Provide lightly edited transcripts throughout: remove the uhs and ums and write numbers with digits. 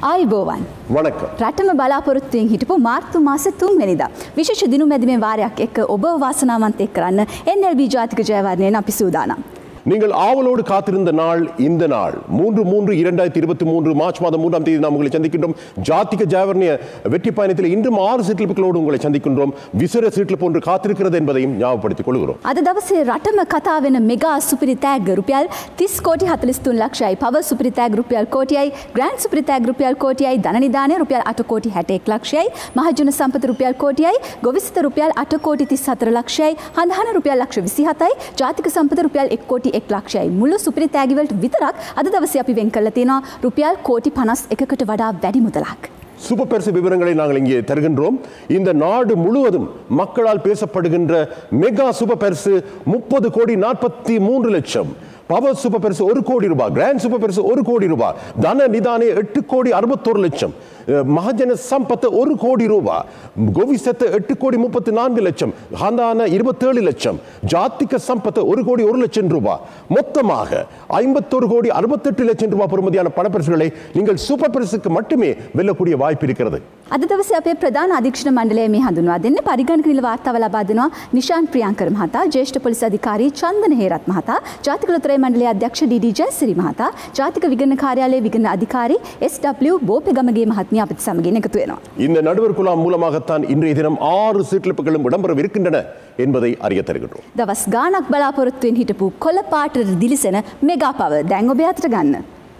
ආයුබෝවන් වණක්කම් රටම බලාපොරොත්තුවෙන් හිටපු මාර්තු මාස 3 වෙනිදා විශේෂ දිනු මැදිමේ වාරයක් එක්ක ඔබ වාසනාවන්ත එක් කරන්න NLB ජාතික ජයවර්ණයෙන් අපි සූදානම්. நீங்கள் ஆவலோடு காத்திருந்த நாள் இந்த நாள் 3/3/2023 மார்ச் மாதம் 3ஆம் தேதி நாம் உங்களை சந்திக்கின்றோம். ஜாதிக ஜெயவர்ணிய வெற்றி பயணத்தில் இன்றும் 6 சீட்லிப்புகளோடு உங்களை சந்திக்கின்றோம். விசேட சீட்லிப்பு ஒன்று காத்திருக்கிறது என்பதையும் ஞாபகப்படுத்திக் கொள்கிறோம். අද දවසේ රටම කතා වෙන මෙගා සුපිරි තෑග්ග රුපියල් 30 කෝටි 43 ලක්ෂයයි, පවර් සුපිරි තෑග්ග රුපියල් කෝටියයි, ග්‍රෑන්ඩ් සුපිරි තෑග්ග රුපියල් කෝටියයි, ධන නිධානය රුපියල් 8 කෝටි 61 ලක්ෂයයි, මහජන සම්පත රුපියල් කෝටියයි, ගොවිසිත රුපියල් 8 කෝටි 34 ලක්ෂයයි, හඳහන රුපියල් ලක්ෂ 27යි, ජාතික සම්පත රුපියල් 1 කෝටි 1 ලක්ෂයයි. මුළු සුපිරි තෑගි වලට විතරක් අද දවසේ අපි වෙන් කරලා තියෙනවා රුපියල් කෝටි 51කට වඩා වැඩි මුදලක්. சூப்பர் பரிசு விவரங்களை நாங்கள் இங்கே தருகின்றோம். இந்த நாடு முழுவதும் மக்களால் பேசப்படுகின்ற மெகா சூப்பர் பரிசு 30 கோடி 43 லட்சம். பவர் சூப்பர் பரிசு 1 கோடி ரூபாய், கிராண்ட் சூப்பர் பரிசு 1 கோடி ரூபாய், தன நிதானே 8 கோடி 61 லட்சம், மகஜன சம்பத்து 1 கோடி ரூபாய், கோவிசத்து 8 கோடி 34 லட்சம், ஹந்தான 27 லட்சம், ஜாத்திக சம்பத்து 1 கோடி 1 லட்சம் ரூபாய், மொத்தமாக 51 கோடி 68 லட்சம் ரூபாய் பெறுமதியான பணப்பரிசுகளை நீங்கள் சூப்பர் பரிசுக்கு மட்டுமே வெல்லக்கூடிய வாய்ப்பு இருக்கிறது. අද දවසේ අපේ ප්‍රධාන අධීක්ෂණ මණ්ඩලය මේ හඳුන්වා දෙන්නේ පරිගණක නිල වාර්තාව ලබා දෙනවා නිශාන් ප්‍රියංකර මහතා, ජ්‍යෙෂ්ඨ පොලිස් අධිකාරී චන්දන හේරත් මහතා, ජාතික ලොතරැයි මණ්ඩලයේ අධ්‍යක්ෂ ඩී.ඩී. ජයසිරි මහතා, ජාතික විගණන කාර්යාලයේ විගණන අධිකාරී එස්.ඩබ්ලිව් බෝපෙගමගේ මහත්මිය අපිට සමගින් එකතු වෙනවා. இந்த நடுவர் குழாம் மூலமாகத்தான் இன்றைய தினம் 6 சீட்லிப்புகளும் இடம்பெறவிருக்கின்றன என்பதை அறிய தருகின்றோம். දවස් ගාණක් බලාපොරොත්තුවෙන් හිටපු කොළ පාටට දිලිසෙන මෙගා පවර් දැන් ඔබ අතට ගන්න.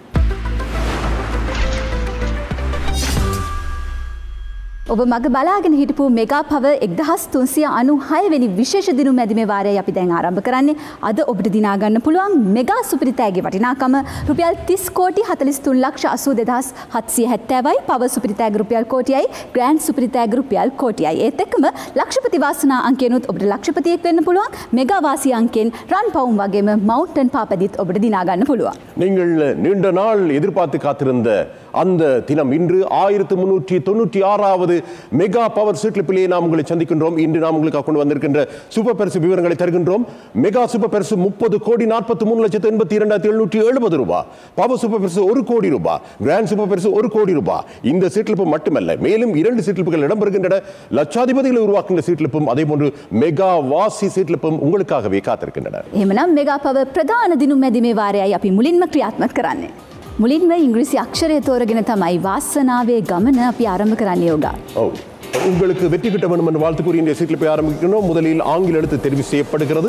ඔබ මග බලාගෙන හිටපු මෙගා පවර් 1396 වෙනි විශේෂ දිනු මැදිමේ වාරයයි අපි දැන් ආරම්භ කරන්නේ. අද ඔබට දිනා ගන්න පුළුවන් මෙගා සුපිරි තෑග්ගේ වටිනාකම රුපියල් 30 කෝටි 43 ලක්ෂ 82770යි, පවර් සුපිරි තෑග්ග රුපියල් කෝටියයි, ග්‍රෑන්ඩ් සුපිරි තෑග්ග රුපියල් කෝටියයි. ඒත් එක්කම ලක්ෂපති වාසනා අංකයනොත් ඔබට ලක්ෂපතියෙක් වෙන්න පුළුවන්. මෙගා වාසී අංකෙන් රන් පවුම් වගේම මවුන්ටන් පාපදිත් ඔබට දිනා ගන්න පුළුවන්. நீங்கள் நீண்ட நாள் எதிர்பார்த்து காத்திருந்த அந்த தினம் இன்று 1396வது மெகா பவர் சீட்லிப்பிலே நாம் உங்களை சந்திக்கின்றோம். இன்று நாம் உங்களுக்கு கொண்டு வந்திருக்கின்ற சூப்பர் பரிசு விவரங்களை தருகின்றோம். மெகா சூப்பர் பரிசு 30 கோடி 43 லட்சத்து 82,770 ரூபாய், பவர் சூப்பர் பரிசு 1 கோடி ரூபாய், கிராண்ட் சூப்பர் பரிசு 1 கோடி ரூபாய். இந்த சீட்லிப்பு மட்டுமல்ல, மேலும் 2 சீட்லிப்புகள் இடம்பெறுகின்றன. லட்சாதிபதிகளை உருவாக்குகின்ற சீட்லிப்பும் அதே போன்று மெகா வாசி சீட்லிப்பும் உங்களுக்காகவே காத்திருக்கின்றன. එහෙමනම් මෙගා පවර් ප්‍රධාන දිනු මැදිමේ වාරයයි අපි මුලින්ම ක්‍රියාත්මක කරන්නේ. මුලින්ම ඉංග්‍රීසි අක්ෂරය තෝරගෙන තමයි වාසනාවේ ගමන අපි ආරම්භ කරන්න යෝගා. உங்களுக்கு வெற்றி கிட்ட வேண்டும் என்று வாழ்த்து கூறி இந்த சீட்லிப்பை ஆரம்பிக்கணும். முதலில் ஆங்கில எழுத்து தெரிவு செய்யப்படுகிறது.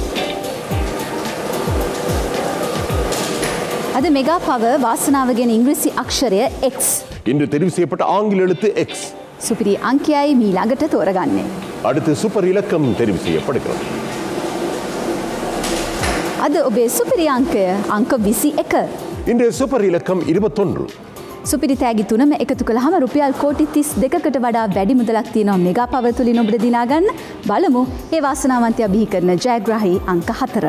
අද මෙගා පවර් වාසනාවගෙන ඉංග්‍රීසි අක්ෂරය X. இன்று தெரிவு செய்யப்பட்ட ஆங்கில எழுத்து X. සුපිරි අංකයයි මීළඟට තෝරගන්නේ. அடுத்து சூப்பர் இலக்கம் தெரிவு செய்யப்படுகிறது. අද ඔබේ සුපිරි අංකය අංක 21. இன்றைய சூப்பர் இலக்கம் 21. සුපිරි තෑගි තුනම එකතු කළාම රුපියල් කෝටි 32කට වඩා වැඩි මුදලක් තියෙනවා මෙගා පවර් තුලින් ඔබට දිනා ගන්න. බලමු මේ වාසනාවන්තයා බිහි කරන ජයග්‍රාහී අංක 4.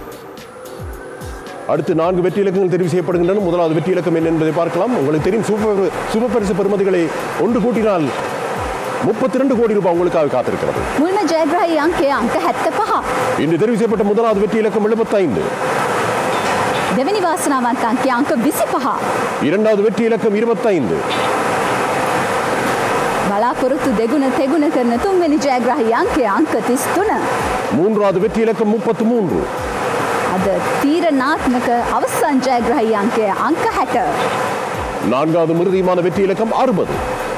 அடுத்து 4 வெற்றி இலக்கங்கள் தெரிவு செய்யப்படுகின்றன. முதலாவது வெற்றி இலக்கம் என்ன என்பதை பார்க்கலாம். உங்களுக்கு தெரியும் சூப்பர் பரிசு பெறுமதிகளை ஒன்று கூட்டினால் 32 கோடி ரூபாய் உங்களுக்காக காத்திருக்கிறது. මුල්ම ජයග්‍රාහී අංකය අංක 75. இன்று தெரிவு செய்யப்பட்ட முதலாவது வெற்றி இலக்கம் 75. දෙවෙනි වාසනාවන්ත අංකය අංක 25. இரண்டாவது வெற்றி இலக்கம் 25. බලාපොරොත්තු දෙගුණ තෙගුණ කරන තුන්වෙනි ජයග්‍රාහී අංකය අංක 33. மூன்றாவது வெற்றி இலக்கம் 33. අද තීරණාත්මක අවසන් ජයග්‍රාහී අංකය අංක 60. நான்காவது மிருதியமான வெற்றி இலக்கம் 60.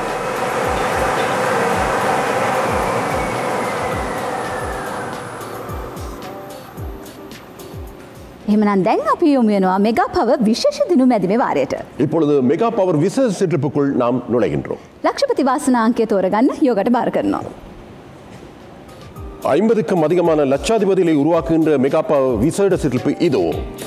එහෙමනම් දැන් අපි යොමු වෙනවා මෙගා පවර් විශේෂ දිනු මැදිමේ වාරයට. இப்பொழுது மெகா பவர் விசேஷ சீட்லிப்புக்குள் நாம் நுழைகின்றோம். ලක්ෂපති වාසනා අංකය තෝරගන්න යෝගට බාර කරනවා. 50க்கும் அதிகமான லட்சாதிபதிகளை உருவாக்குகின்ற மெகா பவர் விசேட சீட்லிப்பு இதோ.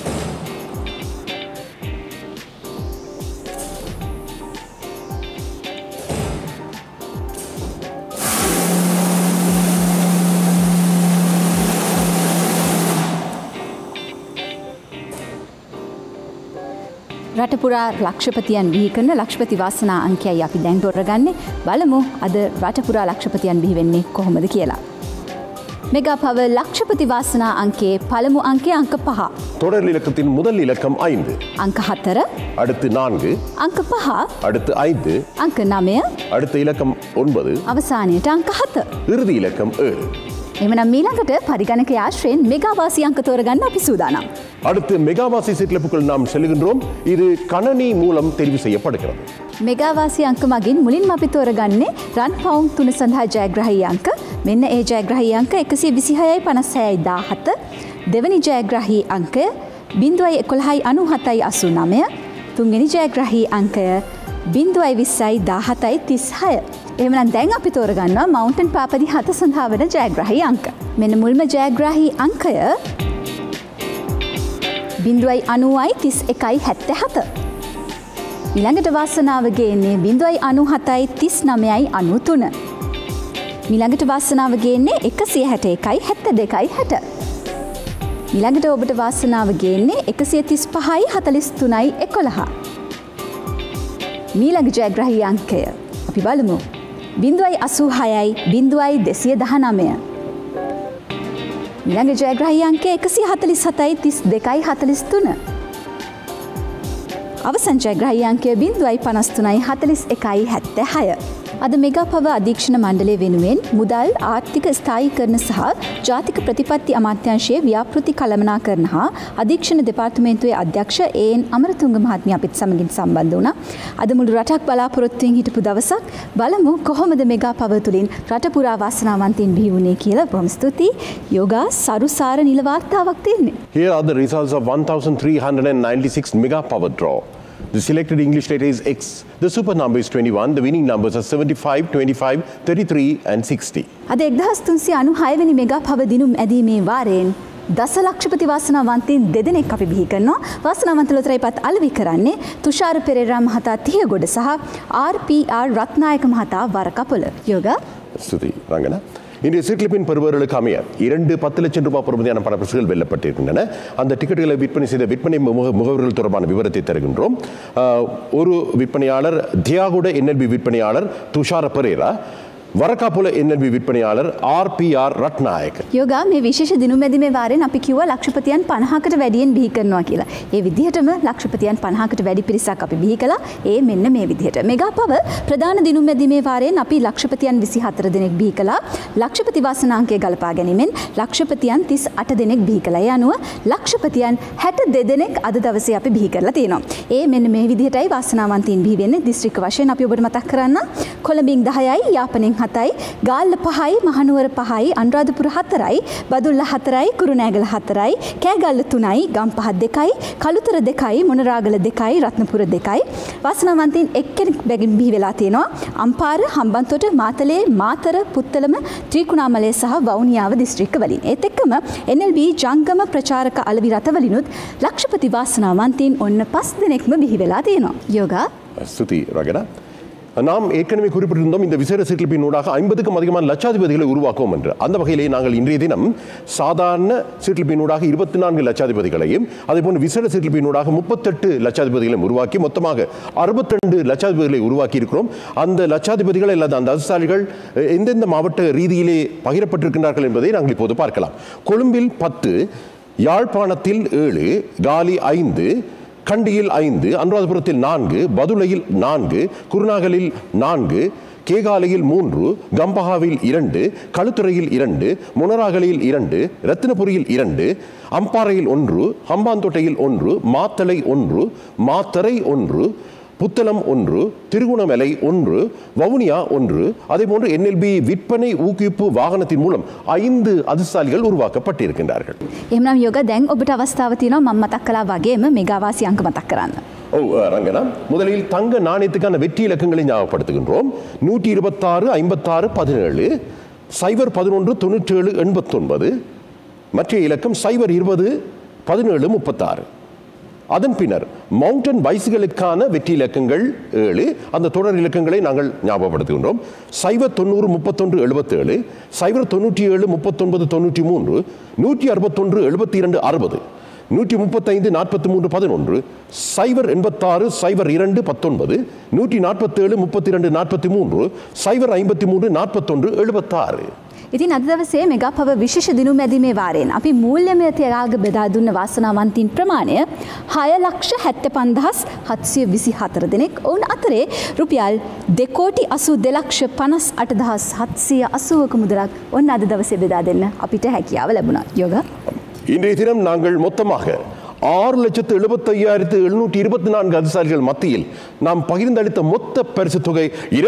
රටපුරා ලක්ෂපතියන් බිහි කරන ලක්ෂපති වාසනා අංකයයි අපි දැන් තෝරගන්නේ. බලමු අද රටපුරා ලක්ෂපතියන් බිහි වෙන්නේ කොහොමද කියලා. மெகா பவர் லட்சபதி வாசனா அங்கே பலமு அங்கே அங்க 5 தொடர் இலக்கத்தின் முதல் இலக்கம் 5 அங்க 4 அடுத்து 4 අංක 5 அடுத்து 5 අංක 9 அடுத்த இலக்கம் 9 අවසානයට අංක 7 இறுதி இலக்கம் 7 එමනම් මීළඟට පරිගණක ආශ්‍රයෙන් මෙගාවාසි අංක තෝරගන්න අපි සූදානම්. அடுத்து மெகாவாசி சீட்லப்புக்குள் நாம் செல்கின்றோம். இது கணனி மூலம் தெரிவு செய்யப்படுகிறது. මෙගාවාසි අංක මගින් මුලින්ම අපි තෝරගන්නේ රන් පවුම් 3 සඳහා ජයග්‍රහී අංක. මෙන්න ඒ ජයග්‍රහී අංක 126යි 56යි 17. දෙවැනි ජයග්‍රහී අංකය 0.11යි 97යි 89. තුන්වෙනි ජයග්‍රහී අංකය 0.20යි 17යි 36. එහෙමනම් දැන් අපි තෝරගන්නවා මවුන්ටන් පාපදි 7 සඳහා වන ජයග්‍රහී අංක. මෙන්න මුල්ම ජයග්‍රහී අංකය 0.90යි 31යි 77. ඊළඟට වාසනාව ගේන්නේ 0.97යි 39යි 93. ඊළඟට වාසනාව ගේන්නේ 161යි 72යි 60. ඊළඟට ඔබට වාසනාව ගේන්නේ 135යි 43යි 11. ඊළඟ ජයග්‍රහී අංකය අපි බලමු 0.86යි 0.219. ඊළඟ ජයග්‍රහී අංකය 147යි 32යි 43. අවසන් ජයග්‍රහී අංකය 0.53යි 41යි 76. අද මෙගා පව අධීක්ෂණ මණ්ඩලය වෙනුවෙන් මුදල් ආර්ථික ස්ථායීකරණ සහ ජාතික ප්‍රතිපත්ති අමාත්‍යාංශයේ ව්‍යාපෘති කළමනාකරණ හා අධීක්ෂණ දෙපාර්තමේන්තුවේ අධ්‍යක්ෂ ඒ.එන්. අමරතුංග මහත්මිය අපිත් සමගින් සම්බන්ධ වුණා. අද මුළු රටක් බලාපොරොත්තුෙන් හිටපු දවසක්. බලමු කොහොමද මෙගා පව තුලින් රට පුරා වාසනාවන්තයින් බිහි වුණේ කියලා. බොහොම ස්තුතියි. යෝගා සරුසාර නිල වාර්තාවක් තියෙන්නේ. Here are the results of 1396 mega power draw. The selected English letter is X. The super number is 21. The winning numbers are 75, 25, 33 and 60. අද 1396 වෙනි මෙගා පව දිනුම් ඇදීමේ වාරයෙන් දසලක්ෂපති වාසනාවන්තයින් දෙදෙනෙක් අපි බිහි කරනවා. වාසනාවන්ත ලොතරැයිපත් අලෙවි කරන්නේ තුෂාර පෙරේරා මහතා තියගොඩ සහ RPR රත්නායක මහතා වරකපොළ. යෝගා ஸ்துதி ரங்கனா இன்றைய சீட்லிப்பின் பெறுபவர்களுக்கு அமைய 2 லட்சம் ரூபாய் பெறுமதியான பணப்பரிசுகள் வெல்லப்பட்டிருக்கின்றன. அந்த டிக்கெட்டுகளை விற்பனை செய்த விற்பனை முகவர்கள் தொடர்பான விவரத்தை தருகின்றோம். ஒரு விற்பனையாளர் தியாகுட NLB விற்பனையாளர் துஷார பெரேரா, වරකාපොළ NLB විප්පණියාளர் RPR රත්නායක. යෝගා මේ විශේෂ දිනුම් ඇදීමේ වාරයෙන් අපි කිව්වා ලක්ෂපතියන් 50කට වැඩියෙන් බිහි කරනවා කියලා. ඒ විදිහටම ලක්ෂපතියන් 50කට වැඩි පිරිසක් අපි බිහි කළා. ඒ මෙන්න මේ විදිහට. මෙගා පව ප්‍රධාන දිනුම් ඇදීමේ වාරයෙන් අපි ලක්ෂපතියන් 24 දෙනෙක් බිහි කළා. ලක්ෂපති වාසනාංකය ගලපා ගැනීමෙන් ලක්ෂපතියන් 38 දෙනෙක් බිහි කළා. ඒ අනුව ලක්ෂපතියන් 62 දෙනෙක් අද දවසේ අපි බිහි කරලා තියෙනවා. ඒ මෙන්න මේ විදිහටයි වාසනාවන්තයින් බිහි වෙන්නේ. දිස්ත්‍රික්ක වශයෙන් අපි ඔබට මතක් කරන්න. කොළඹින් 10යි, යාපනයෙන් 7යි, ගාල්ල 5යි, මහනුවර 5යි, අනුරාධපුර 4යි, බදුල්ල 4යි, කුරුණෑගල 4යි, කෑගල්ල 3යි, ගම්පහ 2යි, කළුතර 2යි, මොනරාගල 2යි, රත්නපුර 2යි. වාසනාවන්තයින් එක්කෙනෙක් බැගින් බිහි වෙලා තියෙනවා. අම්පාර, හම්බන්තොට, මාතලේ, මාතර, පුත්තලම, ත්‍රිකුණාමලය සහ වවුනියාව දිස්ත්‍රික්ක වලින්. ඒත් එක්කම NLB ජංගම ප්‍රචාරක අලෙවි රටවලිනුත් ලක්ෂපති වාසනාවන්තයින් ඔන්න 5 දෙනෙක්ම බිහි වෙලා තියෙනවා. යෝගා ஸ்துதி ரங்கனா நாம் ஏற்கனவே குறிப்பிட்டிருந்தோம் இந்த விசேட சீட்லிப்பின் ஊடாக 50க்கும் அதிகமான லட்சாதிபதிகளை உருவாக்குவோம் என்று. அந்த வகையிலே நாங்கள் இன்றைய தினம் சாதாரண சீட்லிப்பின் ஊடாக 24 லட்சாதிபதிகளையும் அதேபோன்று விசேட சீட்லிப்பின் ஊடாக 38 லட்சாதிபதிகளையும் உருவாக்கி மொத்தமாக 62 லட்சாதிபதிகளை உருவாக்கி இருக்கிறோம். அந்த லட்சாதிபதிகள் அல்லது அந்த அதிசாலிகள் எந்தெந்த மாவட்ட ரீதியிலே பகிரப்பட்டிருக்கின்றார்கள் என்பதை நாங்கள் இப்போது பார்க்கலாம். கொழும்பில் 10, யாழ்ப்பாணத்தில் 7, காலி 5, கண்டியில் 5, அனுராதபுரத்தில் 4, பதுளையில் 4, குருநாகலில் 4, கேகாலையில் 3, கம்பஹாவில் 2, களுத்துறையில் 2, முனராகலியில் 2, ரத்தினபுரியில் 2, அம்பாறையில் 1, ஹம்பாந்தோட்டையில் 1, மாத்தளை 1, மாத்தரை 1, புத்தளம் 1, திருகுணமலை 1, வவுனியா 1, அதேபோன்று NLB விற்பனை ஊக்குவிப்பு வாகனத்தின் மூலம் 5 அதிசாலிகள் உருவாக்கப்பட்டிருக்கின்றார்கள். එහෙනම් යෝග දැන් ඔබට අවස්ථාව තියෙනවා මම මතක් කළා වගේම මෙගාවාසි අංක මතක් කරන්න. ரங்கனா முதலில் தங்க நாணயத்துக்கான வெற்றி இலக்கங்களை ஞாபகப்படுத்துகின்றோம். 126, 56, 17, 011, 97, 89, மற்ற இலக்கம் 020, 17, 36. அதன் பின்னர் மவுண்டன் பைசிகளுக்கான வெற்றி இலக்கங்கள் 7. அந்த தொடர் இலக்கங்களை நாங்கள் ஞாபகப்படுத்துகின்றோம். 090, 31, 77, 097, 39, 93, 161, 72, 60, 135, 43, 11, 086, 02, 19, 147, 32, 43, 053, 41, 76. ඉතින් අද දවසේ මෙගා පව විශේෂ දිනුම් මැදිමේ වාරයෙන් අපි මූල්‍යමය තෑග බෙදා දුන්න වාසනාවන්තයින් ප්‍රමාණය 6,70,724 දෙනෙක්. ඔවුන් අතරේ රුපියල් 2,82,58,780ක මුදලක් ඔන්න අද දවසේ බෙදා දෙන්න අපිට හැකියාව ලැබුණා. யோகா. இன்றைய தினம் நாங்கள் மொத்தமாக 6,75,724 அதிசாரிகள் மத்தியில் நாம் பகிர்ந்தளித்த மொத்த பரிசு தொகை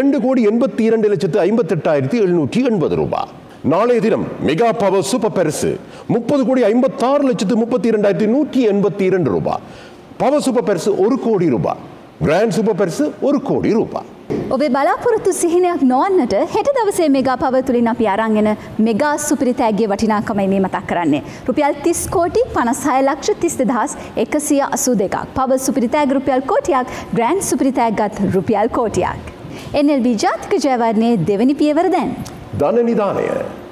2,82,58,780 ரூபாய். நாளைய தினம் மெகா பவர் சூப்பர் பரிசு 30,56,32,182 ரூபாய். பவர் சூப்பர் பரிசு 1 கோடி ரூபாய். கிராண்ட் சூப்பர் பரிசு 1 கோடி ரூபாய். ඔබේ බලාපොරොත්තු සිහිනයක් නොවන්නට හෙට දවසේ මෙගා පව තුලින් අපි අරන් එන මෙගා සුපිරි තෑග්ගේ වටිනාකමයි මේ මතක් කරන්නේ. රුපියල් 30 කෝටි 56,32,182ක්. පව සුපිරි තෑග්ග රුපියල් කෝටියක්, ග්‍රෑන්ඩ් සුපිරි තෑග්ගත් රුපියල් කෝටියක්. NLB ජාතික ජයවර්ණයේ දෙවැනි පියවර දැන්. ධන නිධානය.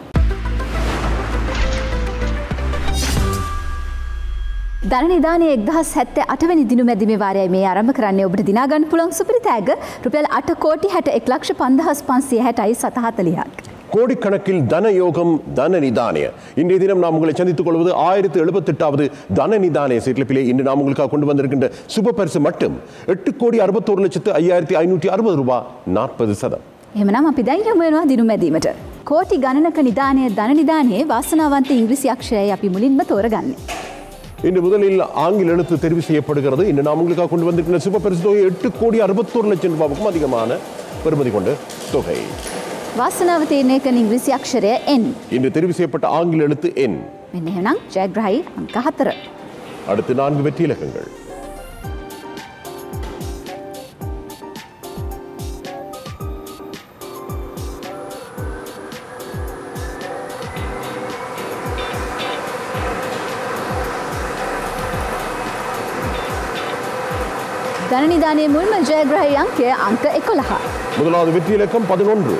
ධන නිධානයේ 1078 වෙනි දිනු මැදිමේ වාරයයි මේ ආරම්භ කරන්නේ. ඔබට දිනා ගන්න පුළුවන් සුපිරි තෑග්ග රුපියල් 8 කෝටි 61,55,560ක්. கோடிக்கணக்கில் தன யோகம் தன நிதானிய. இன்றைய தினம் நாம் உங்களை சந்தித்துக் கொள்வது 1078வது தன நிதானிய சீட்லிப்பிலே இன்று நாம் உங்களுக்காக கொண்டு வந்திருக்கின்ற சூப்பர் பரிசு மட்டும் 8,61,05,560 ரூபாய் 40%. එහෙමනම් අපි දැන් යමු වෙනවා දිනු මැදීමට. කෝටි ගණනක නිදානයේ ධන නිදානයේ වාසනාවන්ත ඉංග්‍රීසි අක්ෂරයයි අපි මුලින්ම තෝරගන්නේ. இன்று முதலில் ஆங்கில எழுத்து தெரிவு செய்யப்படுகிறது. இன்று நாம் உங்களுக்காக கொண்டு வந்திருக்கிற சூப்பர் பரிசு தொகை 8,61,00,000 ரூபாய்க்கும் அதிகமான பெறுமதி கொண்ட தொகை. වාසනාව තීරණය කරන ඉංග්‍රීසි අක්ෂරය N. இன்று தெரிவு செய்யப்பட்ட ஆங்கில எழுத்து N. මෙන්න එහෙනම් ජයග්‍රහී අංක 4. அடுத்து 4 வெற்றி இலக்கங்கள். ධන නිධානයේ මුල්ම ජයග්‍රහී අංකය අංක 11. முதலாவது வெற்றி இலக்கம் 11.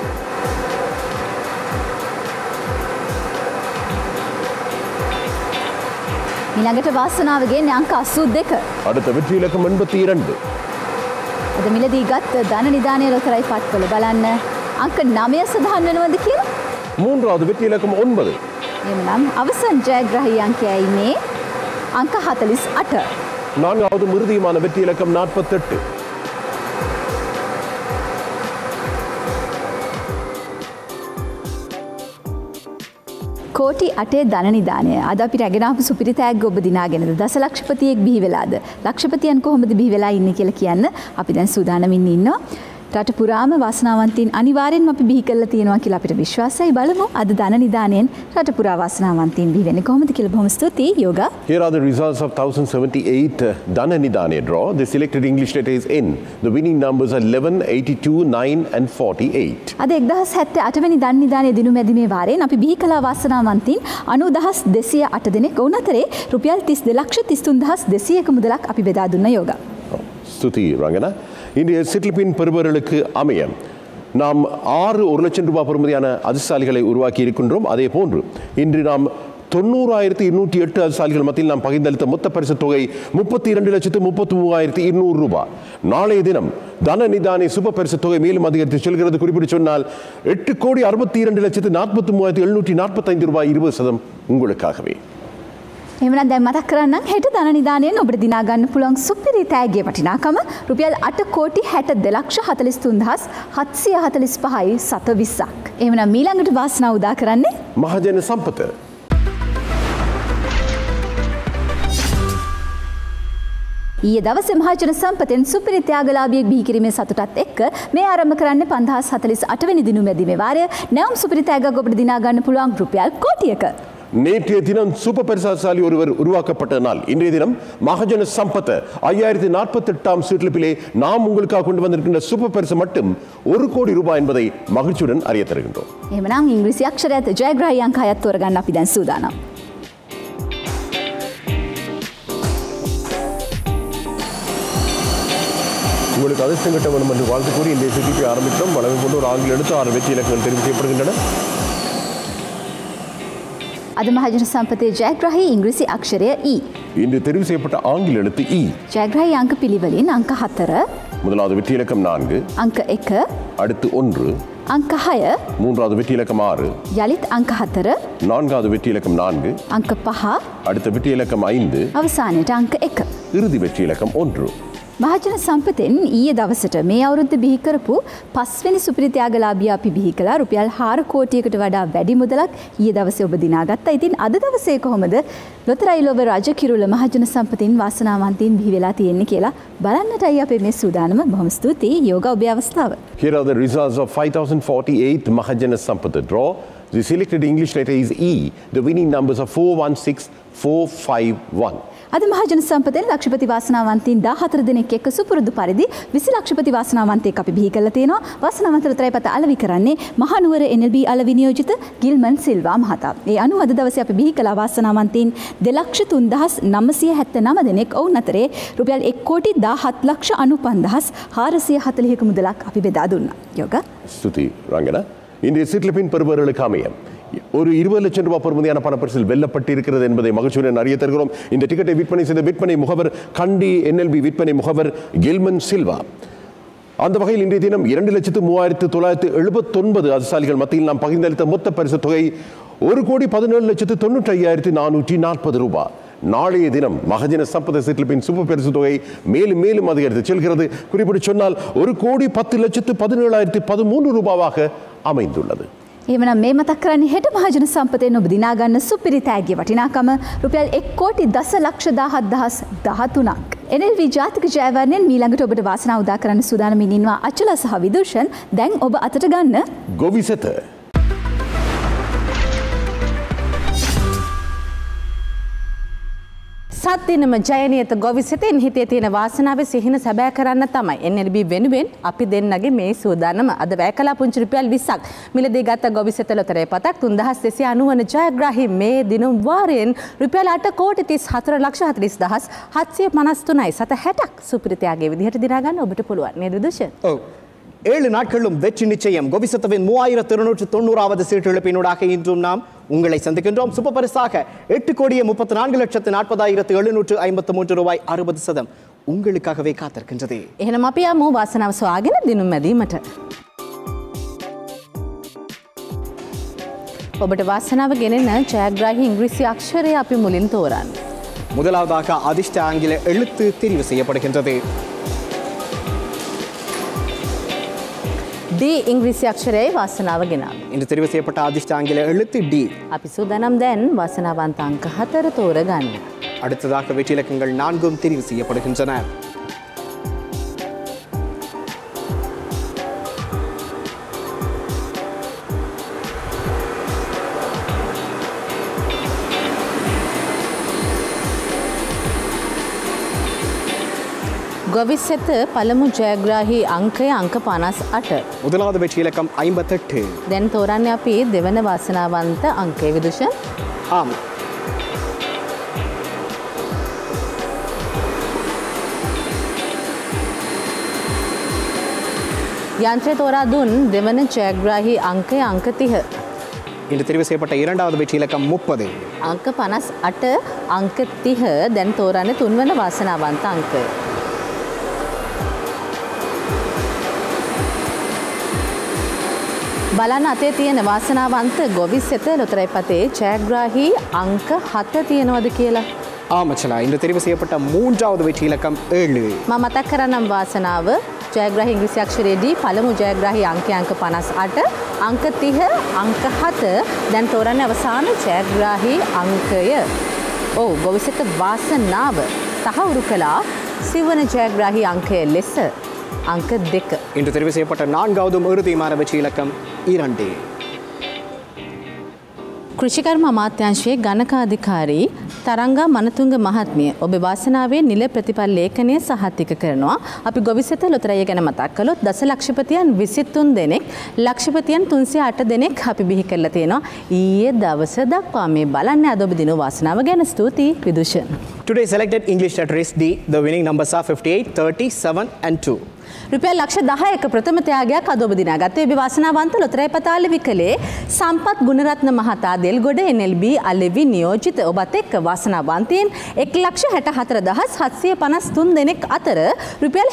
ඊළඟට වාසනාව ගෙන්නේ අංක 82. அடுத்த வெற்றி இலக்கம் 82. අද මිලදී ගත් ධන නිධානයේ ලොතරැයි පත්වල බලන්න අංක 9 සඳහන් වෙනවද කියලා? மூன்றாவது வெற்றி இலக்கம் 9. එhmenan අවසන් ජයග්‍රහී අංකයයි මේ අංක 48. நான்காவது மிருதியமான வெற்றி இலக்கம் 48. කෝටි 8 ධන නිධානය. අද අපි රැගෙන ආපු සුපිරි තෑග්ග ඔබ දිනාගෙනද දසලක්ෂපතියෙක් බිහි වෙලාද? ලක්ෂපතියන් කොහොමද බිහි වෙලා ඉන්නේ කියලා කියන්න අපි දැන් සූදානමින් ඉන්නවා. රට පුරාම වාසනාවන්තයින් අනිවාර්යෙන්ම අපි බිහි කරලා තියෙනවා කියලා අපිට විශ්වාසයි. බලමු අද ධන නිධානයෙන් රට පුරා වාසනාවන්තයින් බිහි වෙන්නේ කොහොමද කියලා. බොහොම ස්තුතියි යෝගා. Here are the results of 1078 Dana Nidane draw. The selected English letter is N. The winning numbers are 11, 82, 9 and 48. අද 1078 වෙනි ධන නිධානයේ දිනු මැදිමේ වාරයෙන් අපි බිහි කළා වාසනාවන්තයින් 90208 දෙනෙක්. ඔවුන් අතරේ රුපියල් 32,33,200ක මුදලක් අපි බෙදා දුන්න යෝගා. ஸ்துதி ரங்கனா. இன்றைய சிட்லிப்பின் பெறுபவர்களுக்கு அமைய நாம் 1,00,000 ரூபாய் பெறுமதியான அதிர்ஷ்டசாலிகளை உருவாக்கி இருக்கின்றோம். அதே போன்று இன்று நாம் 90,208 அதிர்ஷ்டசாலிகள் மத்தியில் நாம் பகிர்ந்தளித்த மொத்த பரிசு தொகை 32,33,200 ரூபாய். நாளைய தினம் தன நிதானி சூப்பர் பரிசு தொகை மேலும் அதிகரித்து செல்கிறது. குறிப்பிட்டு சொன்னால் 8,63,73,745 ரூபாய் 20% உங்களுக்காகவே. එහෙමනම් දැන් මතක් කරන්නම් හෙට ධන නිධානයෙන් ඔබට දිනා ගන්න පුළුවන් සුපිරි තෑග්ගේ වටිනාකම රුපියල් 8 කෝටි 62,43,745යි 720ක්. එහෙමනම් ඊළඟට වාසනාව උදා කරන්නේ මහජන සම්පත. ඊයේ දවසේ මහජන සම්පතෙන් සුපිරි ත්‍යාගලාභියෙක් බිහි කිරීමේ සතුටත් එක්ක මේ ආරම්භ කරන්නේ 5048 වෙනි දිනු මැදිමේ වාරය. නැවම් සුපිරි තෑග්ගක් ඔබට දිනා ගන්න පුළුවන් රුපියල් කෝටියක. நேற்றைய தினம் சூப்பர் பரிசாசாலி ஒருவர் உருவாக்கப்பட்ட நாள். இன்றைய தினம் மகஜன சம்பத் 5048ஆம் சீட்லிப்பிலே நாம் உங்களுக்காக கொண்டு வந்திருக்கின்ற சூப்பர் பரிசு மட்டும் 1 கோடி ரூபாய் என்பதை மகிழ்ச்சியுடன் அறிய தருகின்றோம். එහෙමනම් ඉංග්‍රීසි අක්ෂරයත් ජයග්‍රහී අංක 6ත් තෝරගන්න අපි දැන් සූදානම්. உங்களுக்கு அதிர்ஷ்டம் கிட்ட வேண்டும் என்று வாழ்த்து கூறி இந்த சிட்லிப்பை ஆரம்பித்தோம். வளமை கொண்டு ஒரு ஆங்கில எழுத்து 6 வெற்றி இலக்கங்கள் தெரிவு செய்யப்படுகின்றன. අද මහජන සම්පතේ ජයග්‍රහී ඉංග්‍රීසි අක්ෂරය E. இன்று தெரிவு செய்யப்பட்ட ஆங்கில எழுத்து E. ජයග්‍රහී අංක පිළිවෙලින් අංක 4, முதலாவது வெற்றி இலக்கம் 4, අංක 1, அடுத்து 1, අංක 6 மூன்றாவது வெற்றி இலக்கம் 6 යලිත් අංක 4 நான்காவது வெற்றி இலக்கம் 4 අංක 5 அடுத்த வெற்றி இலக்கம் 5 අවසානයට අංක 1 இறுதி வெற்றி இலக்கம் 1 මහජන සම්පතෙන් ඊයේ දවසට මේ අවුරුද්ද බිහි කරපු 5 වෙනි සුපිරිත්‍යාගලාභියා අපි බිහි කළා. රුපියල් 4 කෝටියකට වඩා වැඩි මුදලක් ඊයේ දවසේ ඔබ දිනාගත්තා. ඉතින් අද දවසේ කොහොමද ලොතරැයි ලොව රජකිරුළ මහජන සම්පතින් වාසනාවන්තයින් බිහි වෙලා තියෙන්නේ කියලා බලන්නටයි අපේ මේ සූදානම. බොහොම ස්තුතියි යෝගා ඔබේ අවස්ථාව. Here are the results of 5048 Mahajana Sampatha draw. The selected English letter is E. The winning numbers are 416451. අද මහජන සම්පතෙන් ලක්ෂපති වාසනාවන්තයින් 14 දෙනෙක් එක්ක සුපුරුදු පරිදි 20 ලක්ෂපති වාසනාවන්තයෙක් අපි බිහි කරලා තියෙනවා. වාසනාවන්ත ලොතරැයිපත අලෙවි කරන්නේ මහනුවර NLB අලෙවි නියෝජිත ගිල්මන් සිල්වා මහතා. ඒ අනුව අද දවසේ අපි බිහි කළ වාසනාවන්තයින් 2,03,979 දෙනෙක්. ඔවුන් අතරේ රුපියල් 1,17,95,440ක මුදලක් අපි බෙදා දුන්නා. යෝග ஸ்துதி ரங்கனா இன்றைய சிற்லிப்பின் பெறுபவர்களுக்கு அமையும் ஒரு 20 லட்சம் ரூபாய் பெறுமதியான பணப்பரிசில் வெல்லப்பட்டிருக்கிறது என்பதை மகிழ்ச்சியுடன் அறிய தருகிறோம். இந்த டிக்கெட்டை விற்பனை செய்த விற்பனை முகவர் கண்டி NLB விற்பனை முகவர் கில்மன் சில்வா. அந்த வகையில் இன்றைய தினம் 2,03,979 அதிர்ஷ்டசாலிகள் மத்தியில் நாம் பகிர்ந்தளித்த மொத்த பரிசு தொகை 1,17,95,440 ரூபாய். நாளைய தினம் மகஜன சம்பத சிற்லிப்பின் சூப்பர் பரிசு தொகை மேலும் மேலும் அதிகரித்து செல்கிறது. குறிப்பிட்டு சொன்னால் 1,10,17,13 ரூபாவாக அமைந்துள்ளது. එහෙමනම් මේ මතක් කරන්නේ හෙට මහජන සම්පතෙන් ඔබ දිනා ගන්න සුපිරි තෑග්ගේ වටිනාකම රුපියල් 1,10,13,000ක්. NLV ජාතික ජයවර්ණයෙන් මීළඟට ඔබට වාසනාව උදා කරන්න සූදානමින් ඉන්නවා අචල සහ විදූෂන්. දැන් ඔබ අතට ගන්න ගොවිසෙත. සත් දිනම ජයනියත ගොවිසෙතෙන් හිතේ තියෙන වාසනාවේ සිහින සැබෑ කරන්න තමයි NLB වෙනුවෙන් අපි දෙන්නගේ මේ සූදානම. අද වැය කළා පුංචි රුපියල් 20ක් මිලදී ගත්ත ගොවිසෙත ලොතරැයි පතක් 3290 ජයග්‍රාහී මේ දිනුම් වාරයෙන් රුපියල් 8,04,40,753යි. සත 60ක් සුපිරිතයාගේ විදිහට දිනා ගන්න ඔබට පුළුවන් නේද දුෂන්? ඔව්. 7 நாட்களும் வெற்றி நிச்சயம். கோவிசத்தவின் 3290வது சீட்டெழுப்பினூடாக இன்றும் நாம் உங்களை சந்திக்கின்றோம். சூப்பர் பரிசாக 8,40,40,753 ரூபாய் 60% உங்களுக்காகவே காத்திருக்கின்றது. එහෙනම් අපි යමු වාසනාව සොයාගෙන දිනුම් මැදීමට. ඔබට වාසනාව ගෙනෙන ජයග්‍රාහී ඉංග්‍රීසි අක්ෂරය අපි මුලින් තෝරන්න. முதலாவதாக அதிர்ஷ்ட ஆங்கில எழுத்து தெரிவு செய்யப்படுகின்றது. D ඉංග්‍රීසි අක්ෂරයයි වාසනාව ගෙනාව. இன்று தெரிவு செய்யப்பட்ட அதிர்ஷ்ட ஆங்கில எழுத்து D. අපි සූදානම් දැන් වාසනාවන්ත අංක 4 තෝරගන්න. அடுத்ததாக வெற்றி இலக்கங்கள் 4ம் தெரிவு செய்யப்படுகின்றன. ගොවිසෙත පළමු ජයග්‍රාහී අංකය අංක 58. முதலாவது வெற்றி இலக்கம் 58. දැන් තෝරන්නේ අපි දෙවන වාසනාවන්ත අංකය විදුෂන්. ஆம். යන්ත්‍රය තෝරා දුන් දෙවන ජයග්‍රාහී අංකය අංක 30. இன்று தெரிவு செய்யப்பட்ட இரண்டாவது வெற்றி இலக்கம் 30. අංක 58 අංක 30 දැන් තෝරන්නේ තුන්වන වාසනාවන්ත අංකය. බලන්න අතේ තියෙන වාසනාවන්ත ගොවිසෙත ලොතරැයිපතේ ජයග්‍රාහී අංක 7 තියෙනවද කියලා. ஆமச்சலா இன்று தெரிவு செய்யப்பட்ட மூன்றாவது வெற்றி இலக்கம் 7. මම මතක් කරන්නම් වාසනාව ජයග්‍රාහී ඉංග්‍රීසි අක්ෂරයේ D පළමු ජයග්‍රාහී අංකය අංක 58 අංක 30 අංක 7 දැන් තෝරන්නේ අවසාන ජයග්‍රාහී අංකය. ඔව් ගොවිසෙත වාසනාව තහවුරු කළා සිවන ජයග්‍රාහී අංකය ලෙස අංක 2. இன்று தெரிவு செய்யப்பட்ட நான்காவதும் இறுதியுமான வெற்றி இலக்கம் 2. කෘෂිකර්ම අමාත්‍යාංශයේ ගණකාධිකාරී තරංගා මනතුංග මහත්මිය ඔබ වාසනාවේ නිල ප්‍රතිඵල ලේඛනය සහතික කරනවා. අපි ගොවිසෙත ලොතරැය ගැන මතක් කළොත් දසලක්ෂපතියන් 23 දෙනෙක් ලක්ෂපතියන් 308 දෙනෙක් අපි බිහි කරලා තියෙනවා. ඊයේ දවස දක්වා මේ බලන්න අද ඔබ දිනු වාසනාව ගැන ස්තුතියි විදුෂන්. Today selected English letter is D. The winning numbers are 58, 30, 7 and 2. රුපියල් ලක්ෂ 10ක ප්‍රථම ත්‍යාගයක් අද ඔබ දිනාගත්තේ. ඔබ වාසනාවන්ත ලොතරැයි පතාල විකලේ සම්පත් ගුණරත්න මහතා දෙල්ගොඩ NLB අලෙවි නියෝජිත ඔබත් එක්ක වාසනාවන්තයින් 1,64,753 දෙනෙක් අතර රුපියල්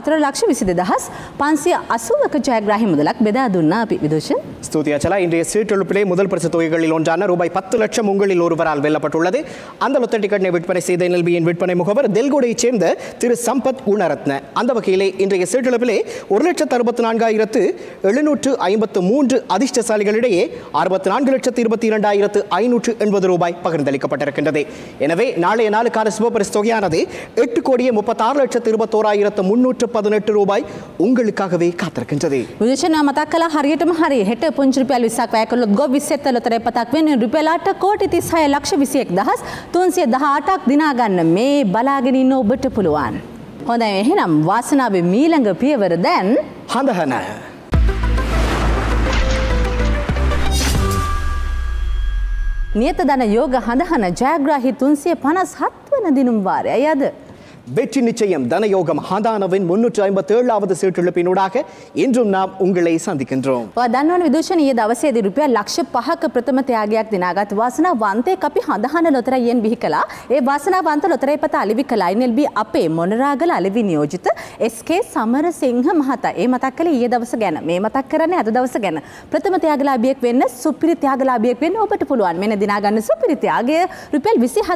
64,22,580ක ජයග්‍රාහී මුදලක් බෙදා දුන්නා අපි විදුෂ. ஸ்துதி அச்சலா இன்றைய சீட்டெழுப்பிலே முதல் பரிசு தொகைகளில் ஒன்றான ரூபாய் 10 லட்சம் உங்களில் ஒருவரால் வெல்லப்பட்டுள்ளது. அந்த லொத்த டிக்கெட்டை விற்பனை செய்த NLBயின் விற்பனை முகவர் தெல்கோடையைச் சேர்ந்த திரு சம்பத் குணரத்ன. அந்த வகையிலே இன்றைய சீட்டெழுப்பிலே 1,64,753 அதிர்ஷ்டசாலிகளிடையே 64,22,580 ரூபாய் பகிர்ந்தளிக்கப்பட்டிருக்கின்றது. எனவே நாளைய நாளுக்கான சுப பரிசு தொகையானது 8,36,21,318 ரூபாய் உங்களுக்காகவே காத்திருக்கின்றது. විදේශනා මතක් කළා හරියටම හරි හෙට පුංචි රුපියල් 20ක් වැය කළොත් ගොව් 27 ලොතරැයි පතක් වෙන රුපියල් 8,36,21,318ක් දිනා ගන්න මේ බලාගෙන ඉන්න ඔබට පුළුවන්. හොඳයි එහෙනම් වාසනාවේ මීළඟ පියවර දැන් හඳහන. නියත ධන යෝග හඳහන ජයග්‍රාහී 357 වන දිනුම් වාරයයි අද. வெற்றி நிச்சயம் தனயோகம் ஹாதானவின் 357வது சீட்டெழுப்பினூடாக இன்றும் நாம் உங்களை சந்திக்கின்றோம். දන්නවන විදූෂණ ඊයේ දවසේදී රුපියල් ලක්ෂ 5ක ප්‍රථම ත්‍යාගයක් දිනාගත් වාසනාවන්තයෙක් අපි හඳහන ලොතරැයියෙන් බිහි කළා. ඒ වාසනාවන්ත ලොතරැයි පත අලෙවි කළා NLB අපේ මොනරාගල අලෙවි නියෝජිත SK සමරසිංහ මහතා. ඒ මතක් කළේ ඊයේ දවස ගැන. මේ මතක් කරන්නේ අද දවස ගැන. ප්‍රථම ත්‍යාගලාභියෙක් වෙන්න සුපිරි ත්‍යාගලාභියෙක් වෙන්න ඔබට පුළුවන්. මෙන්න දිනා ගන්න සුපිරි ත්‍යාගය රුපියල්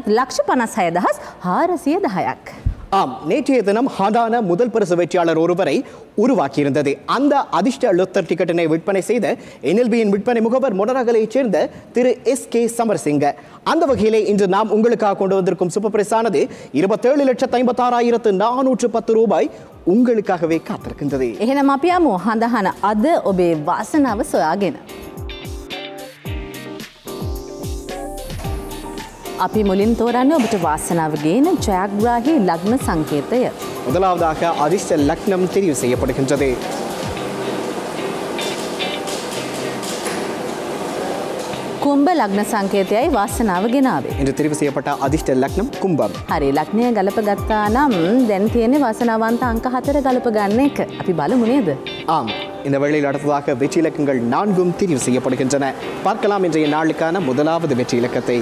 27,56,410ක්. ஆம், நேற்றைய தினம் ஹாதான முதல் பரிசு வெற்றியாளர் ஒருவரை உருவாக்கியிருந்தது. அந்த அதிர்ஷ்ட லொத்தர் டிக்கெட்டினை விற்பனை செய்த NLBயின் விற்பனை முகவர் மொனரகலைச் சேர்ந்த திரு SK சமர்சிங்க. அந்த வகையிலே இன்று நாம் உங்களுக்காக கொண்டு வந்திருக்கும் சூப்பர் பிரைஸானது 27,56,410 ரூபாய் உங்களுக்காகவே காத்திருக்கின்றது. එහෙනම් අපි යමු හඳහන අද ඔබේ වාසනාව සොයාගෙන. අපි මුලින් තෝරන්නේ ඔබට වාසනාව ගේන ජයග්‍රාහී ලග්න සංකේතය. முதலாவதாக அதிர்ஷ்ட லக்னம் தெரிவு செய்யப்படுகின்றது. කුම්භ ලග්න සංකේතයයි වාසනාව ගෙනාවේ. இன்று தெரிவு செய்யப்பட்ட அதிர்ஷ்ட லக்னம் கும்பம். හරි ලග්නය ගලප ගත්තා නම් දැන් තියෙන්නේ වාසනාවන්ත අංක 4 ගලප ගන්න එක. අපි බලමු නේද? ஆம், இந்த வேளையில் அடுத்ததாக வெற்றி இலக்கங்கள் 4 தெரிவு செய்யப்படுகின்றன. பார்க்கலாம் இன்றைய நாளுக்கான முதலாவது வெற்றி இலக்கத்தை.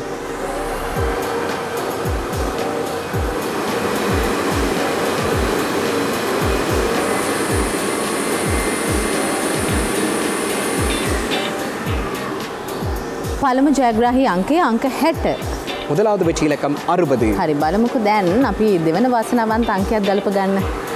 පළමු ජයග්‍රාහී අංකය අංක 60. முதலாவது வெற்றி இலக்கம் 60. හරි බලමුකෝ දැන් අපි දෙවන වාසනාවන්ත අංකයක් ගලප ගන්න.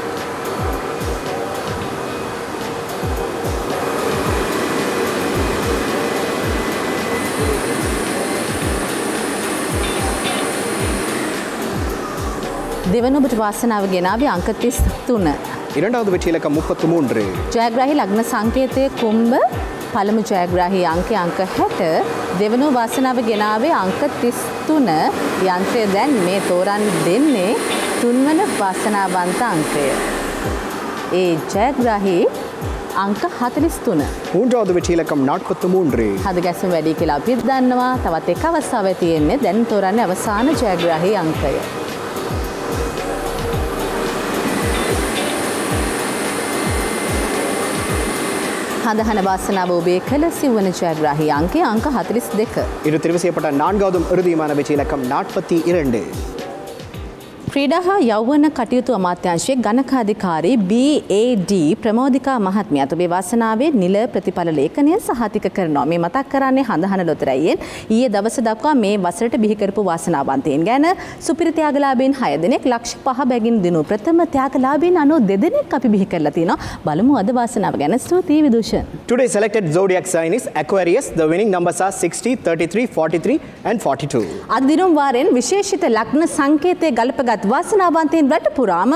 දෙවන ඔබට වාසනාව ගෙනාවේ අංක 33. இரண்டாவது வெற்றி இலக்கம் 33. ජයග්‍රාහී ලග්න සංකේතයේ කුම්භ පළමු ජයග්‍රාහී අංකය අංක 60 දෙවනු වාසනාව ගෙනාවේ අංක 33 යන්ත්‍රය දැන් මේ තෝරන් දෙන්නේ තුන්වන වාසනාවන්ත අංකය. ඒ ජයග්‍රාහී අංක 43. மூன்றாவது வெற்றி இலக்கம் 43. හද ගැසුම් වැඩි කියලා අපි දන්නවා. තවත් එක අවස්ථාවක් තියෙන්නේ දැන් තෝරන්නේ අවසාන ජයග්‍රාහී අංකය. හඳහන වාසනාව ඔබේ කළ සිව්වන ජයග්‍රාහී අංකය අංක 42. இன்று தெரிவு செய்யப்பட்ட நான்காவதும் இறுதியுமான வெற்றி இலக்கம் 42. ක්‍රීඩා හා යෞවන කටයුතු අමාත්‍යාංශයේ ගණකාධිකාරී BAD ප්‍රමෝදිකා මහත්මියත් ඔබේ වාසනාවේ නිල ප්‍රතිඵල ලේඛනය සහතික කරනවා. මේ මතක් කරන්නේ හඳහන ලොතරැයියෙන් ඊයේ දවස දක්වා මේ වසරට බිහි කරපු වාසනාවන්තයින් ගැන. සුපිරි ත්‍යාගලාභීන් 6 දෙනෙක් ලක්ෂ 5 බැගින් දිනු ප්‍රථම ත්‍යාගලාභීන් 92 දෙනෙක් අපි බිහි කරලා තිනවා. බලමු අද වාසනාව ගැන. ස්තුතියි විදූෂන්. Today selected zodiac sign is Aquarius. The winning numbers are 60, 33, 43 and 42. අද දිනුම් වාරයෙන් විශේෂිත ලග්න සංකේතයේ ගල්පගත් වාසනාවන්තයින් රට පුරාම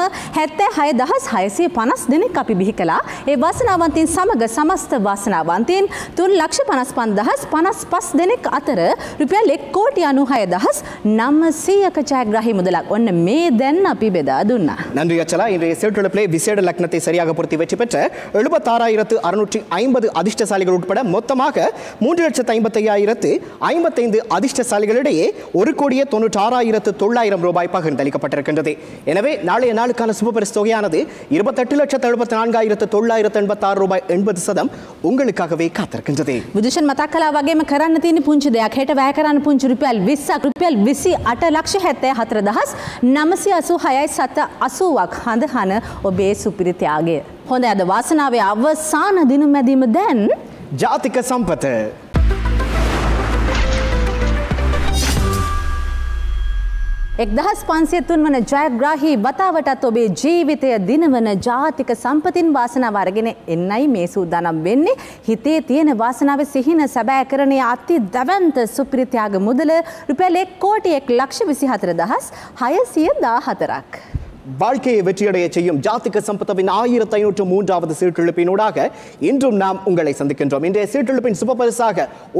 76650 දෙනෙක් අපි බිහි කළා. ඒ වාසනාවන්තයින් සමග සමස්ත වාසනාවන්තයින් 3,56,055 දෙනෙක් අතර රුපියල් 1,96,900ක ජයග්‍රාහී මුදලක් ඔන්න මේ දැන් අපි බෙදා දුන්නා. நன்றி அச்சலா. இன்றைய சீட்டெழுப்பிலே விசேட லக்னத்தை சரியாக பொருத்தி வெற்றி பெற்ற 76,650 அதிர்ஷ்டசாலிகள் உட்பட மொத்தமாக 3,55,055 அதிர்ஷ்டசாலிகளிடையே 1,96,900 ரூபாய் பகிர்ந்தளிக்கப்பட்டிருக்கிறது. தெரிவிக்கப்பட்டிருக்கின்றது. எனவே நாளைய நாளுக்கான சுப பரிசு தொகையானது 28,74,986 ரூபாய் 80% உங்களுக்காகவே காத்திருக்கின்றது. විදුෂන් මතක් කළා වගේම කරන්න තියෙන පුංචි දෙයක් හෙට වැය කරන්න පුංචි රුපියල් 20ක් රුපියල් 28,74,986ක් හඳහන ඔබේ සුපිරි ත්‍යාගය. හොඳ අද වාසනාවේ අවසාන දිනුම් මැදීම දැන් ජාතික සම්පත 1503 වන ජයග්‍රාහී වතාවටත් ඔබේ ජීවිතය දිනවන ජාතික සම්පතින් වාසනාව අරගෙන එන්නයි මේ සූදානම් වෙන්නේ. හිතේ තියෙන වාසනාවේ සිහින සැබෑ කරණයේ අති දවන්ත සුපිරි ත්‍යාග මුදල රුපියල් 1,24,614ක්. வாழ்க்கையை வெற்றியடைய செய்யும் ஜாதிக சம்பத்தவின் 1503வது சீட்டெழுப்பினூடாக இன்றும் நாம் உங்களை சந்திக்கின்றோம். இன்றைய சீட்டெழுப்பின் சுப பரிசாக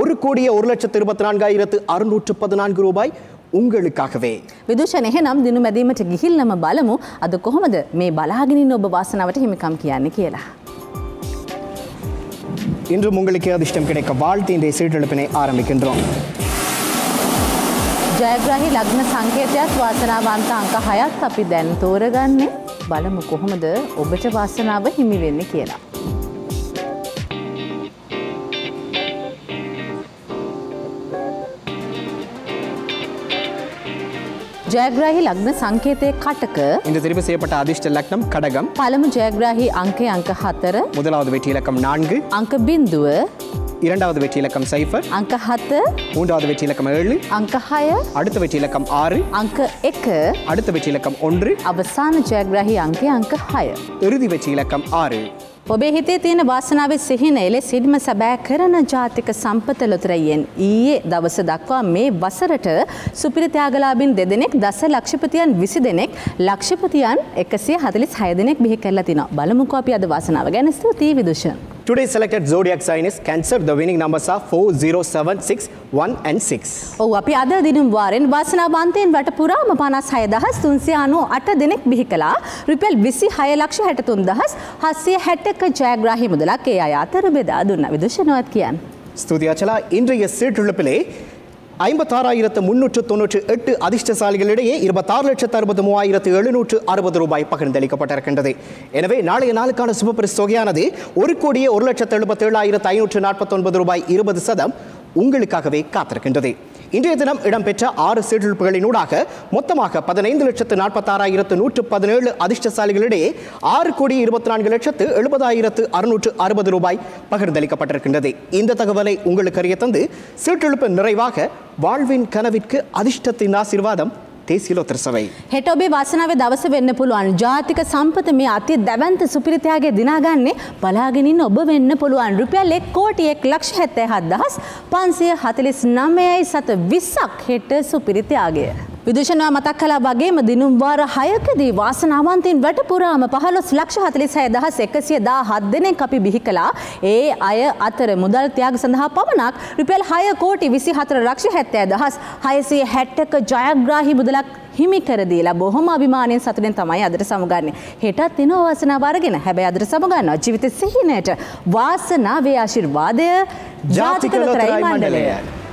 1,24,614 ரூபாய் උංගලිකාකවේ. විදුෂණ එහෙනම් දිනු මැදීමට ගිහිල්ලම බලමු අද කොහොමද මේ බලාගෙන ඉන්න ඔබ වාසනාවට හිමිකම් කියන්නේ කියලා. இன்றும் உங்களுக்கு அதிர்ஷ்டம் கிடைக்க வாழ்த்து இன்றைய சீட்டெழுப்பினை ஆரம்பிக்கின்றோம். ජයග්‍රාහී ලග්න සංකේතයත් වාසනාවන්ත අංක 6ක් අපි දැන් තෝරගන්නේ. බලමු කොහොමද ඔබට වාසනාව හිමි වෙන්නේ කියලා. ජයග්‍රාහී ලග්න සංකේතයේ කටක இந்த தெரிவு செய்யப்பட்ட அதிர்ஷ்ட லக்னம் கடகம். පළමු ජයග්‍රාහී අංකය අංක 4, முதலாவது வெற்றி இலக்கம் 4, අංක 0, இரண்டாவது வெற்றி இலக்கம் 0, අංක 7, மூன்றாவது வெற்றி இலக்கம் 7, අංක 6, அடுத்த வெற்றி இலக்கம் 6, අංක 1, அடுத்த வெற்றி இலக்கம் 1, අවසාන ජයග්‍රාහී අංකය අංක 6. இறுதி வெற்றி இலக்கம் 6. ඔබේ හිතේ තියෙන වාසනාවේ සිහින එලෙසින්ම සැබෑ කරන ජාතික සම්පත ලොතරැයියෙන් ඊයේ දවස දක්වා මේ වසරට සුපිරි ත්‍යාගලාභීන් 2 දෙනෙක්, දස ලක්ෂපතියන් 20 දෙනෙක්, ලක්ෂපතියන් 146 දෙනෙක් බිහි කරලා තිනවා. බලමුකෝ අපි අද වාසනාව ගැන. ස්තුතියි විදුෂන්. Today's selected zodiac sign is Cancer. The winning numbers are 4, 0, 7, 6, 1 and 6. ඔව් අපි අද දිනුම් වාරෙන් වාසනාවන්තයන් වට පුරාම 56368 දෙනෙක් බිහි කළා. රුපියල් 26,63,761 ජයග්‍රාහී මුදලක් ඒ අය අතර බෙදා දුන්නා. විදුෂණවත් කියන්නේ. ஸ்துதி அச்சலா இன்றைய சீட்டெழுப்பிலே 56,398 அதிர்ஷ்டசாலிகளிடையே 26,63,760 ரூபாய் பகிர்ந்தளிக்கப்பட்டிருக்கின்றது. எனவே நாளைய நாளுக்கான சுப பரிசு தொகையானது 1,77,549 ரூபாய் 20% உங்களுக்காகவே காத்திருக்கின்றது. இன்றைய தினம் இடம்பெற்ற 6 சீட்டெழுப்புகளினூடாக மொத்தமாக 15,46,117 அதிர்ஷ்டசாலிகளிடையே 6,24,70,660 ரூபாய் பகிர்ந்தளிக்கப்பட்டிருக்கின்றது. இந்த தகவலை உங்களுக்கு அறிய தந்து சீட்டெழுப்பு நிறைவாக வாழ்வின் கனவிற்கு அதிர்ஷ்டத்தின் ஆசீர்வாதம் தேசிய ලොතර සභයි. හෙට ඔබේ වාසනාවේ දවස වෙන්න පුළුවන්. ජාතික සම්පත මේ අති දැවැන්ත සුපිරි ත්‍යාගය දිනාගන්නේ බලාගෙන ඉන්න ඔබ වෙන්න පුළුවන්. රුපියල් 1,77,549,720ක් හෙට සුපිරි ත්‍යාගය. විදුෂණවා මතක් කළා වගේම දිනුම් වාර 6කදී වාසනාවන්තයින් වැට පුරාම 15,46,117 දෙනෙක් අපි බිහි කළා. ඒ අය අතර මුදල් ත්‍යාග සඳහා පමණක් රුපියල් 6,24,24,660ක ජයග්‍රාහී මුදලක් හිමි කර දීලා බොහොම අභිමානයෙන් සතුටින් තමයි අදට සමුගන්නේ. හෙටත් එනවා වාසනාව අරගෙන. හැබැයි අදට සමුගන්නවා ජීවිත සිහිනයට වාසනාවේ ආශිර්වාදය ජාතික ලොතරැයි මණ්ඩලය.